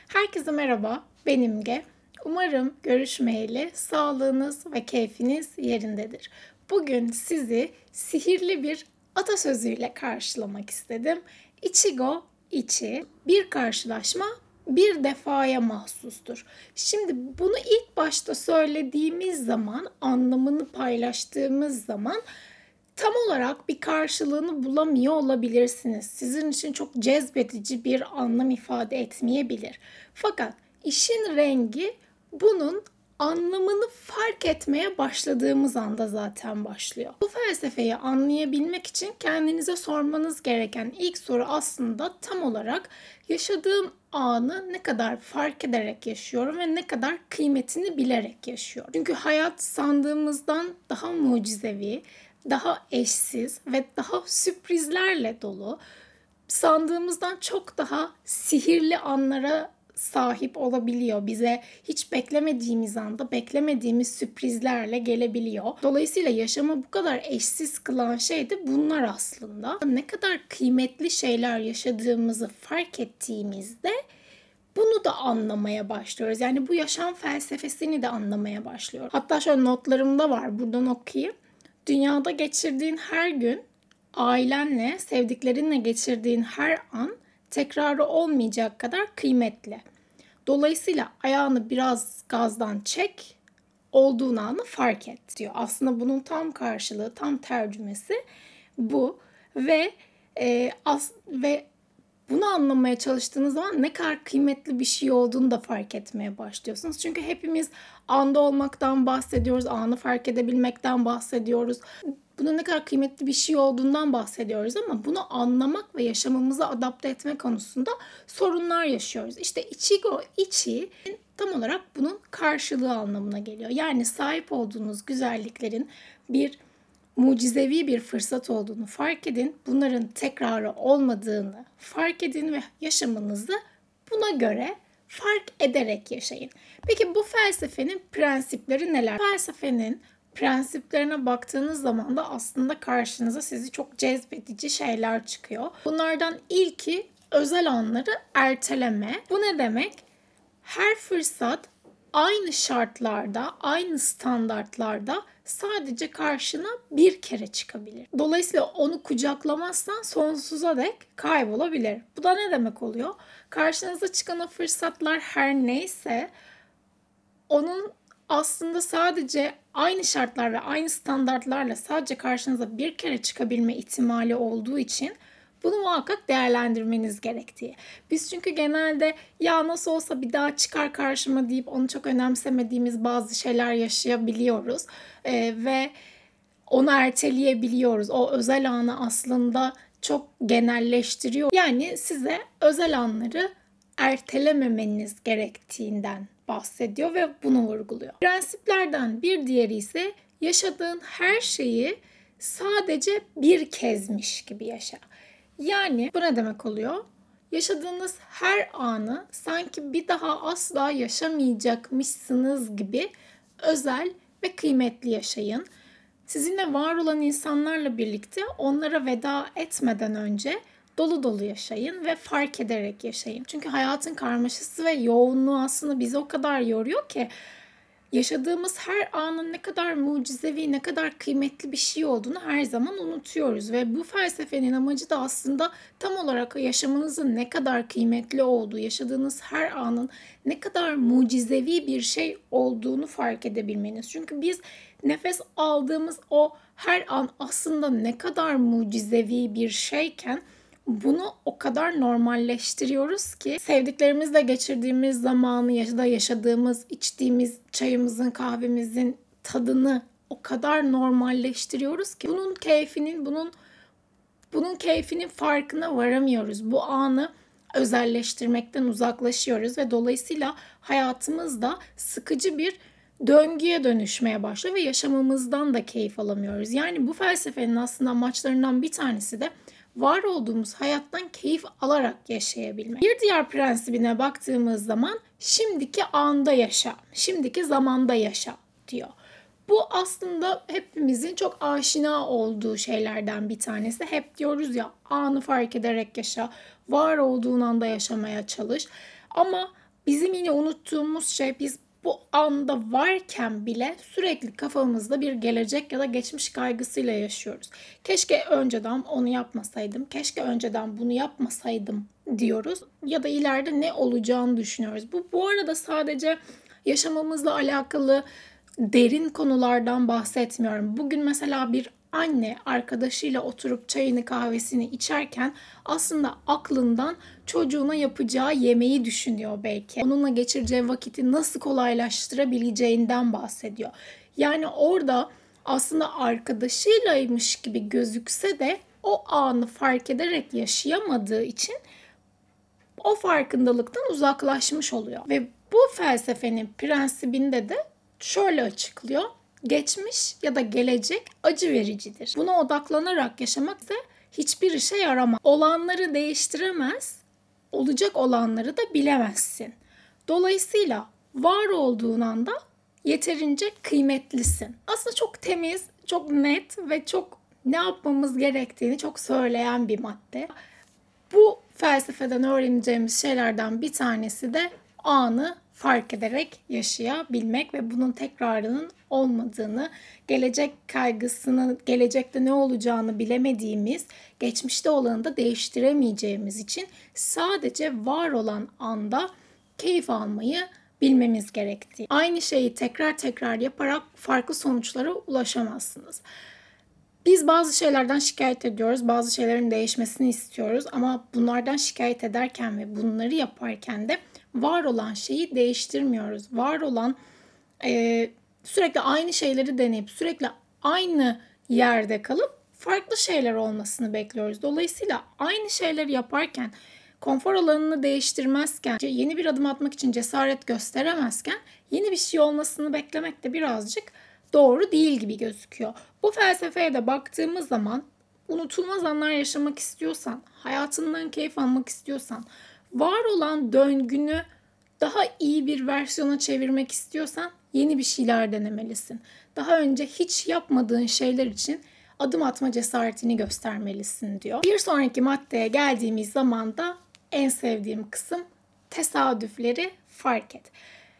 Herkese merhaba, ben İmge. Umarım görüşmeyeli sağlığınız ve keyfiniz yerindedir. Bugün sizi sihirli bir atasözüyle karşılamak istedim. Ichigo ichi, bir karşılaşma bir defaya mahsustur. Şimdi bunu ilk başta söylediğimiz zaman, anlamını paylaştığımız zaman tam olarak bir karşılığını bulamıyor olabilirsiniz. Sizin için çok cezbedici bir anlam ifade etmeyebilir. Fakat işin rengi bunun anlamını fark etmeye başladığımız anda zaten başlıyor. Bu felsefeyi anlayabilmek için kendinize sormanız gereken ilk soru aslında tam olarak yaşadığım anı ne kadar fark ederek yaşıyorum ve ne kadar kıymetini bilerek yaşıyorum. Çünkü hayat sandığımızdan daha mucizevi, daha eşsiz ve daha sürprizlerle dolu, sandığımızdan çok daha sihirli anlara sahip olabiliyor. Bize hiç beklemediğimiz anda beklemediğimiz sürprizlerle gelebiliyor. Dolayısıyla yaşamı bu kadar eşsiz kılan şey de bunlar aslında. Ne kadar kıymetli şeyler yaşadığımızı fark ettiğimizde bunu da anlamaya başlıyoruz. Yani bu yaşam felsefesini de anlamaya başlıyoruz. Hatta şöyle notlarımda var, buradan okuyayım. Dünyada geçirdiğin her gün, ailenle, sevdiklerinle geçirdiğin her an tekrarı olmayacak kadar kıymetli. Dolayısıyla ayağını biraz gazdan çek, olduğun anı fark et diyor. Aslında bunun tam karşılığı, tam tercümesi bu ve bunu anlamaya çalıştığınız zaman ne kadar kıymetli bir şey olduğunu da fark etmeye başlıyorsunuz. Çünkü hepimiz anda olmaktan bahsediyoruz, anı fark edebilmekten bahsediyoruz. Bunun ne kadar kıymetli bir şey olduğundan bahsediyoruz ama bunu anlamak ve yaşamımıza adapte etme konusunda sorunlar yaşıyoruz. İşte Ichigo ichi tam olarak bunun karşılığı anlamına geliyor. Yani sahip olduğunuz güzelliklerin mucizevi bir fırsat olduğunu fark edin. Bunların tekrarı olmadığını fark edin ve yaşamınızı buna göre fark ederek yaşayın. Peki bu felsefenin prensipleri neler? Felsefenin prensiplerine baktığınız zaman da aslında karşınıza sizi çok cezbedici şeyler çıkıyor. Bunlardan ilki özel anları erteleme. Bu ne demek? Her fırsat aynı şartlarda, aynı standartlarda sadece karşına bir kere çıkabilir. Dolayısıyla onu kucaklamazsan sonsuza dek kaybolabilir. Bu da ne demek oluyor? Karşınıza çıkan o fırsatlar her neyse onun aslında sadece aynı şartlar ve aynı standartlarla sadece karşınıza bir kere çıkabilme ihtimali olduğu için bunu muhakkak değerlendirmeniz gerektiği. Biz çünkü genelde ya nasıl olsa bir daha çıkar karşıma deyip onu çok önemsemediğimiz bazı şeyler yaşayabiliyoruz. Ve onu erteleyebiliyoruz. O özel anı aslında çok genelleştiriyor. Yani size özel anları ertelememeniz gerektiğinden bahsediyor ve bunu vurguluyor. Prensiplerden bir diğeri ise yaşadığın her şeyi sadece bir kezmiş gibi yaşa. Yani bu ne demek oluyor? Yaşadığınız her anı sanki bir daha asla yaşamayacakmışsınız gibi özel ve kıymetli yaşayın. Sizinle var olan insanlarla birlikte onlara veda etmeden önce dolu dolu yaşayın ve fark ederek yaşayın. Çünkü hayatın karmaşası ve yoğunluğu aslında bizi o kadar yoruyor ki yaşadığımız her anın ne kadar mucizevi, ne kadar kıymetli bir şey olduğunu her zaman unutuyoruz. Ve bu felsefenin amacı da aslında tam olarak yaşamınızın ne kadar kıymetli olduğu, yaşadığınız her anın ne kadar mucizevi bir şey olduğunu fark edebilmeniz. Çünkü biz nefes aldığımız o her an aslında ne kadar mucizevi bir şeyken bunu o kadar normalleştiriyoruz ki sevdiklerimizle geçirdiğimiz zamanı ya da yaşadığımız, içtiğimiz çayımızın, kahvemizin tadını o kadar normalleştiriyoruz ki bunun keyfinin farkına varamıyoruz. Bu anı özelleştirmekten uzaklaşıyoruz ve dolayısıyla hayatımızda sıkıcı bir döngüye dönüşmeye başlıyor ve yaşamımızdan da keyif alamıyoruz. Yani bu felsefenin aslında amaçlarından bir tanesi de var olduğumuz hayattan keyif alarak yaşayabilmek. Bir diğer prensibine baktığımız zaman şimdiki anda yaşa, şimdiki zamanda yaşa diyor. Bu aslında hepimizin çok aşina olduğu şeylerden bir tanesi. Hep diyoruz ya, anı fark ederek yaşa, var olduğun anda yaşamaya çalış. Ama Bizim yine unuttuğumuz şey, biz bu anda varken bile sürekli kafamızda bir gelecek ya da geçmiş kaygısıyla yaşıyoruz. Keşke önceden onu yapmasaydım, keşke önceden bunu yapmasaydım diyoruz. Ya da ileride ne olacağını düşünüyoruz. Bu arada sadece yaşamamızla alakalı derin konulardan bahsetmiyorum. Bugün mesela bir anne arkadaşıyla oturup çayını kahvesini içerken aslında aklından çocuğuna yapacağı yemeği düşünüyor belki. Onunla geçireceği vakiti nasıl kolaylaştırabileceğinden bahsediyor. Yani orada aslında arkadaşıylaymış gibi gözükse de o anı fark ederek yaşayamadığı için o farkındalıktan uzaklaşmış oluyor. Ve bu felsefenin prensibinde de şöyle açıklıyor. Geçmiş ya da gelecek acı vericidir. Buna odaklanarak yaşamak ise hiçbir işe yaramaz. Olanları değiştiremez, olacak olanları da bilemezsin. Dolayısıyla var olduğun anda yeterince kıymetlisin. Aslında çok temiz, çok net ve çok ne yapmamız gerektiğini çok söyleyen bir madde. Bu felsefeden öğreneceğimiz şeylerden bir tanesi de anı fark ederek yaşayabilmek ve bunun tekrarının olmadığını, gelecek kaygısını, gelecekte ne olacağını bilemediğimiz, geçmişte olanı da değiştiremeyeceğimiz için sadece var olan anda keyif almayı bilmemiz gerektiği. Aynı şeyi tekrar tekrar yaparak farklı sonuçlara ulaşamazsınız. Biz bazı şeylerden şikayet ediyoruz, bazı şeylerin değişmesini istiyoruz ama bunlardan şikayet ederken ve bunları yaparken de var olan şeyi değiştirmiyoruz. Var olan sürekli aynı şeyleri deneyip sürekli aynı yerde kalıp farklı şeyler olmasını bekliyoruz. Dolayısıyla aynı şeyleri yaparken, konfor alanını değiştirmezken, yeni bir adım atmak için cesaret gösteremezken yeni bir şey olmasını beklemek de birazcık doğru değil gibi gözüküyor. Bu felsefeye de baktığımız zaman unutulmaz anlar yaşamak istiyorsan, hayatından keyif almak istiyorsan, var olan döngünü daha iyi bir versiyona çevirmek istiyorsan yeni bir şeyler denemelisin. Daha önce hiç yapmadığın şeyler için adım atma cesaretini göstermelisin diyor. Bir sonraki maddeye geldiğimiz zaman da en sevdiğim kısım tesadüfleri fark et.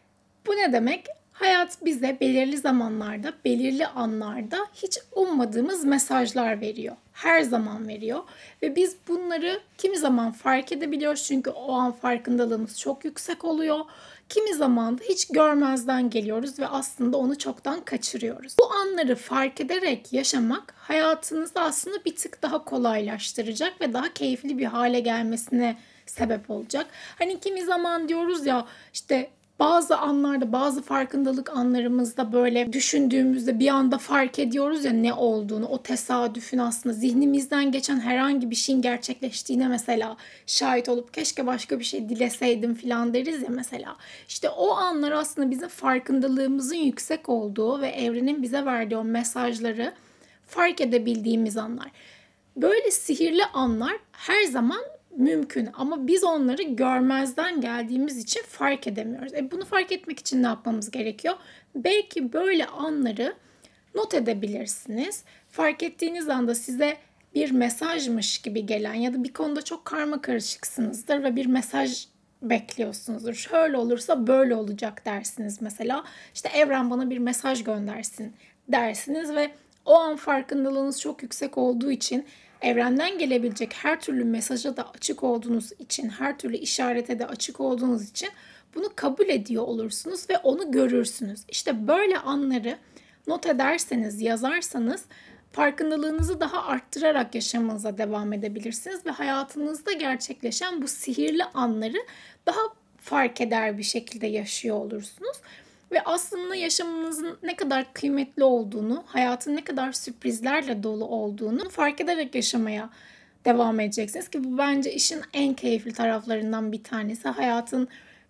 Bu ne demek? Hayat bize belirli zamanlarda, belirli anlarda hiç ummadığımız mesajlar veriyor. Her zaman veriyor. Ve biz bunları kimi zaman fark edebiliyoruz çünkü o an farkındalığımız çok yüksek oluyor. Kimi zaman da hiç görmezden geliyoruz ve aslında onu çoktan kaçırıyoruz. Bu anları fark ederek yaşamak hayatınızı aslında bir tık daha kolaylaştıracak ve daha keyifli bir hale gelmesine sebep olacak. Hani kimi zaman diyoruz ya işte bazı anlarda, bazı farkındalık anlarımızda böyle düşündüğümüzde bir anda fark ediyoruz ya ne olduğunu. O tesadüfün aslında zihnimizden geçen herhangi bir şeyin gerçekleştiğine mesela şahit olup keşke başka bir şey dileseydim falan deriz ya mesela. İşte o anlar aslında bizim farkındalığımızın yüksek olduğu ve evrenin bize verdiği o mesajları fark edebildiğimiz anlar. Böyle sihirli anlar her zaman mümkün ama biz onları görmezden geldiğimiz için fark edemiyoruz. Bunu fark etmek için ne yapmamız gerekiyor? Belki böyle anları not edebilirsiniz. Fark ettiğiniz anda size bir mesajmış gibi gelen ya da bir konuda çok karma karışıksınızdır ve bir mesaj bekliyorsunuzdur. Şöyle olursa böyle olacak dersiniz mesela. İşte evren bana bir mesaj göndersin dersiniz ve o an farkındalığınız çok yüksek olduğu için evrenden gelebilecek her türlü mesaja da açık olduğunuz için, her türlü işarete de açık olduğunuz için bunu kabul ediyor olursunuz ve onu görürsünüz. İşte böyle anları not ederseniz, yazarsanız farkındalığınızı daha arttırarak yaşamanıza devam edebilirsiniz ve hayatınızda gerçekleşen bu sihirli anları daha fark eder bir şekilde yaşıyor olursunuz. Ve aslında yaşamınızın ne kadar kıymetli olduğunu, hayatın ne kadar sürprizlerle dolu olduğunu fark ederek yaşamaya devam edeceksiniz. Ki bu bence işin en keyifli taraflarından bir tanesi. Hayatın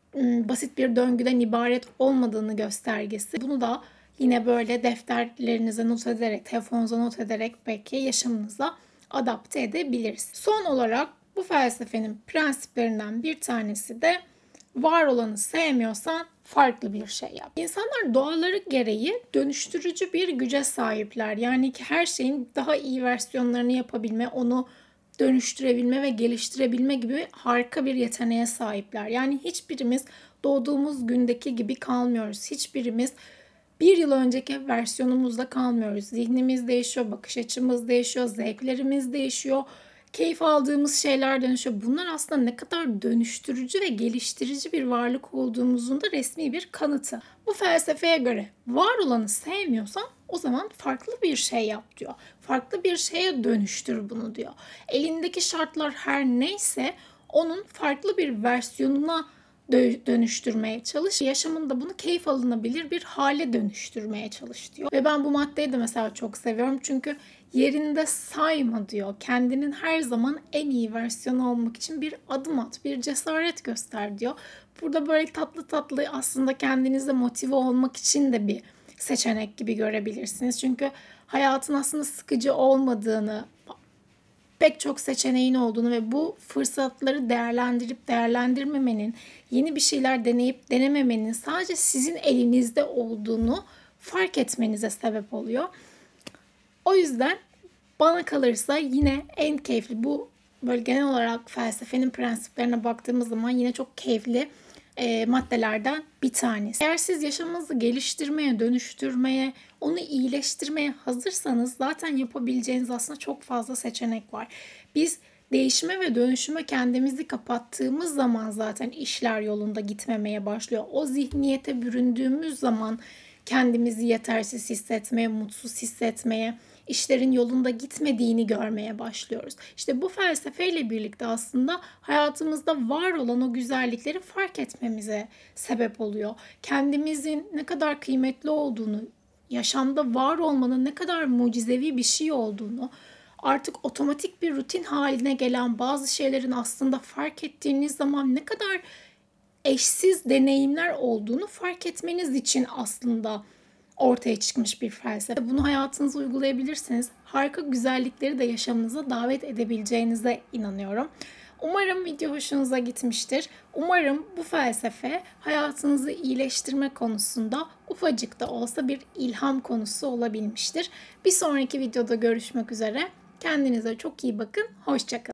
basit bir döngüden ibaret olmadığını göstergesi. Bunu da yine böyle defterlerinize not ederek, telefonunuza not ederek belki yaşamınıza adapte edebilirsiniz. Son olarak bu felsefenin prensiplerinden bir tanesi de var olanı sevmiyorsan farklı bir şey yap. İnsanlar doğaları gereği dönüştürücü bir güce sahipler. Yani ki her şeyin daha iyi versiyonlarını yapabilme, onu dönüştürebilme ve geliştirebilme gibi harika bir yeteneğe sahipler. Yani hiçbirimiz doğduğumuz gündeki gibi kalmıyoruz. Hiçbirimiz bir yıl önceki versiyonumuzda kalmıyoruz. Zihnimiz değişiyor, bakış açımız değişiyor, zevklerimiz değişiyor, keyif aldığımız şeyler dönüşüyor. Bunlar aslında ne kadar dönüştürücü ve geliştirici bir varlık olduğumuzun da resmi bir kanıtı. Bu felsefeye göre var olanı sevmiyorsan o zaman farklı bir şey yap diyor. Farklı bir şeye dönüştür bunu diyor. Elindeki şartlar her neyse onun farklı bir versiyonuna dönüştürmeye çalış. Yaşamında bunu keyif alınabilir bir hale dönüştürmeye çalış diyor. Ve ben bu maddeyi de mesela çok seviyorum. Çünkü yerinde sayma diyor. Kendinin her zaman en iyi versiyonu olmak için bir adım at, bir cesaret göster diyor. Burada böyle tatlı tatlı aslında kendinize motive olmak için de bir seçenek gibi görebilirsiniz. Çünkü hayatın aslında sıkıcı olmadığını, pek çok seçeneğin olduğunu ve bu fırsatları değerlendirip değerlendirmemenin, yeni bir şeyler deneyip denememenin sadece sizin elinizde olduğunu fark etmenize sebep oluyor. O yüzden bana kalırsa yine en keyifli, bu böyle genel olarak felsefenin prensiplerine baktığımız zaman yine çok keyifli maddelerden bir tanesi. Eğer siz yaşamınızı geliştirmeye, dönüştürmeye, onu iyileştirmeye hazırsanız zaten yapabileceğiniz aslında çok fazla seçenek var. Biz değişime ve dönüşüme kendimizi kapattığımız zaman zaten işler yolunda gitmemeye başlıyor. O zihniyete büründüğümüz zaman kendimizi yetersiz hissetmeye, mutsuz hissetmeye, işlerin yolunda gitmediğini görmeye başlıyoruz. İşte bu felsefeyle birlikte aslında hayatımızda var olan o güzellikleri fark etmemize sebep oluyor. Kendimizin ne kadar kıymetli olduğunu, yaşamda var olmanın ne kadar mucizevi bir şey olduğunu, artık otomatik bir rutin haline gelen bazı şeylerin aslında fark ettiğiniz zaman ne kadar eşsiz deneyimler olduğunu fark etmeniz için aslında ortaya çıkmış bir felsefe. Bunu hayatınıza uygulayabilirsiniz. Harika güzellikleri de yaşamınıza davet edebileceğinize inanıyorum. Umarım video hoşunuza gitmiştir. Umarım bu felsefe hayatınızı iyileştirme konusunda ufacık da olsa bir ilham konusu olabilmiştir. Bir sonraki videoda görüşmek üzere. Kendinize çok iyi bakın. Hoşça kalın.